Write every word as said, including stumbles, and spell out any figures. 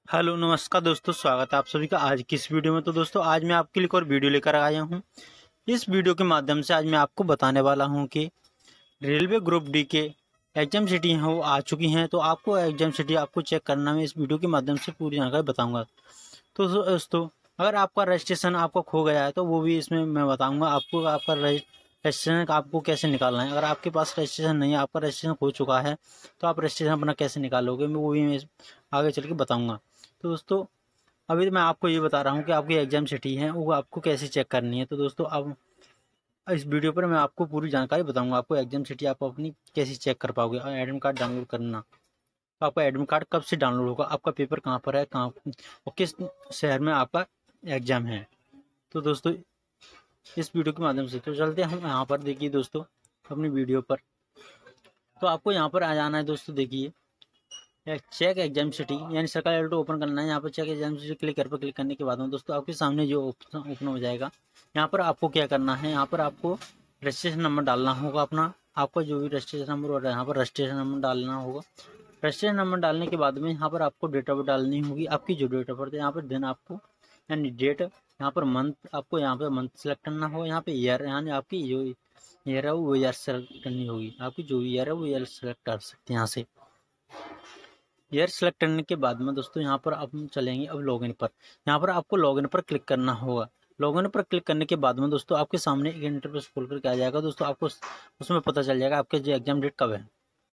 Hello नमस्कार दोस्तों, स्वागत है आप सभी का आज की इस वीडियो में। तो दोस्तों आज मैं आपके लिए एक और वीडियो लेकर आया हूं। इस वीडियो के माध्यम से आज मैं आपको बताने वाला हूं कि रेलवे ग्रुप डी के एग्जाम सिटी हैं वो आ चुकी हैं। तो आपको एग्जाम सिटी आपको चेक करना है, इस वीडियो के माध्यम से पूरी जानकारी बताऊंगा। तो दोस्तों अगर आपका रजिस्ट्रेशन आपका खो गया है तो वो भी इसमें मैं बताऊँगा आपको। आपका रजिस्ट्रेशन आपको कैसे निकालना है। अगर आपके पास रजिस्ट्रेशन नहीं है, आपका रजिस्ट्रेशन हो चुका है, तो आप रजिस्ट्रेशन अपना कैसे निकालोगे मैं वो भी मैं आगे चल के बताऊँगा। तो दोस्तों अभी मैं आपको ये बता रहा हूँ कि आपकी एग्जाम सिटी है वो आपको कैसे चेक करनी है। तो दोस्तों अब इस वीडियो पर मैं आपको पूरी जानकारी बताऊंगा, आपको एग्जाम सिटी आप अपनी कैसे चेक कर पाओगे। और एडमिट कार्ड डाउनलोड करना, तो आपका एडमिट कार्ड कब से डाउनलोड होगा, आपका पेपर कहाँ पर है, कहाँ और किस शहर में आपका एग्जाम है। तो दोस्तों इस वीडियो के माध्यम से तो चलते हैं हम यहाँ पर। देखिए दोस्तों अपनी वीडियो पर, तो आपको यहाँ पर आ जाना है। दोस्तों देखिए चेक एग्जाम सिटी यानी सर्कल एल टू ओपन करना है। यहाँ पर चेक एग्जाम सिटी क्लिक कर पर क्लिक करने के बाद में दोस्तों आपके सामने जो ऑप्शन ओपन हो जाएगा, यहाँ पर आपको क्या करना है, यहाँ पर आपको रजिस्ट्रेशन नंबर डालना होगा अपना। आपका जो भी रजिस्ट्रेशन नंबर हो रहा है यहाँ पर रजिस्ट्रेशन नंबर डालना होगा। रजिस्ट्रेशन नंबर डालने के बाद में यहाँ पर आपको डेट ऑफ बर्थ डालनी होगी, आपकी जो डेट ऑफ बर्थ है यहाँ पर दिन आपको यानी डेट, यहाँ पर मंथ आपको यहाँ पर मंथ सेलेक्ट करना होगा। यहाँ पे ईयर यानी आपकी जो ईयर है वो ईयर सेलेक्ट करनी होगी। आपकी जो ईयर है वो ईयर सेलेक्ट कर सकते हैं यहाँ से। ईयर सेलेक्ट करने के बाद में दोस्तों यहाँ पर आप चलेंगे अब लॉगिन पर। यहाँ पर आपको लॉगिन पर क्लिक करना होगा। लॉगिन पर क्लिक करने के बाद में दोस्तों आपके सामने एक इंटरफेस खोल करके आ जाएगा। दोस्तों आपको उसमें पता चल जाएगा आपके जो एग्जाम डेट कब है।